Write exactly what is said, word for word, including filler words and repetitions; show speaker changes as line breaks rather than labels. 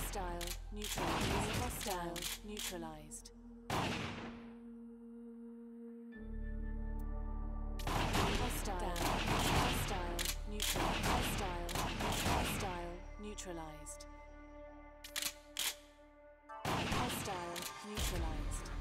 Hostile, neutralized. Hostile, neutralized. Hostile, hostile, neutral, hostile, hostile, neutralized. Hostile, neutralized.